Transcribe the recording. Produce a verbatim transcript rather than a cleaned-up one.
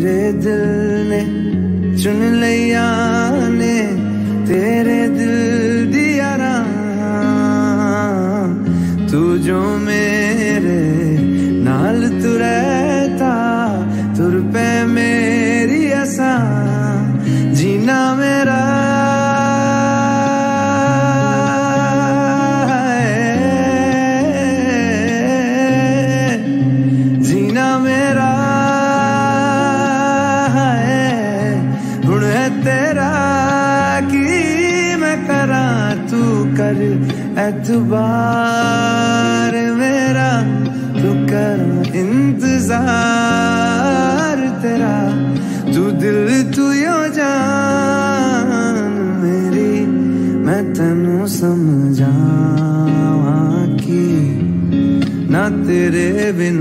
मेरे दिल ने चुन लिया ने तेरे दिल दिया राह, तू जो मेरे नाल तू रहता तुर पे मेरी असा जीना मेरा जीना मेरा है हुण है तेरा की मैं करा तू कर एतबार मेरा तू कर इंतजार तेरा तू दिल तू यो जान मेरी मैं तैनू समझावां की ना तेरे बिना